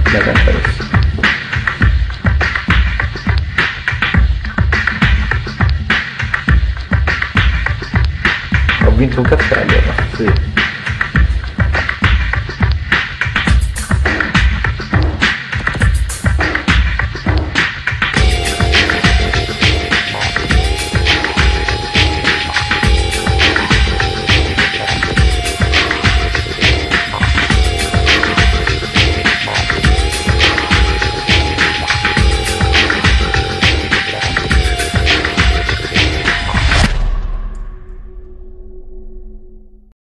la carta rossa. Ho vinto un castello, no? Sì.